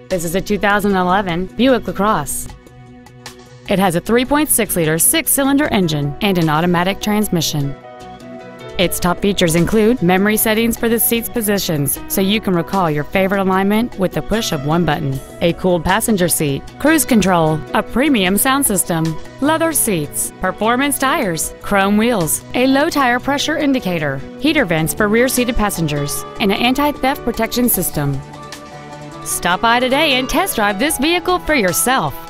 This is a 2011 Buick LaCrosse. It has a 3.6-liter six-cylinder engine and an automatic transmission. Its top features include memory settings for the seat's positions, so you can recall your favorite alignment with the push of one button, a cooled passenger seat, cruise control, a premium sound system, leather seats, performance tires, chrome wheels, a low tire pressure indicator, heater vents for rear-seated passengers, and an anti-theft protection system. Stop by today and test drive this vehicle for yourself.